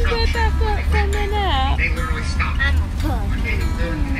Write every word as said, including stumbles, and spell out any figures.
get that foot from the net? They literally stopped. I'm a puss.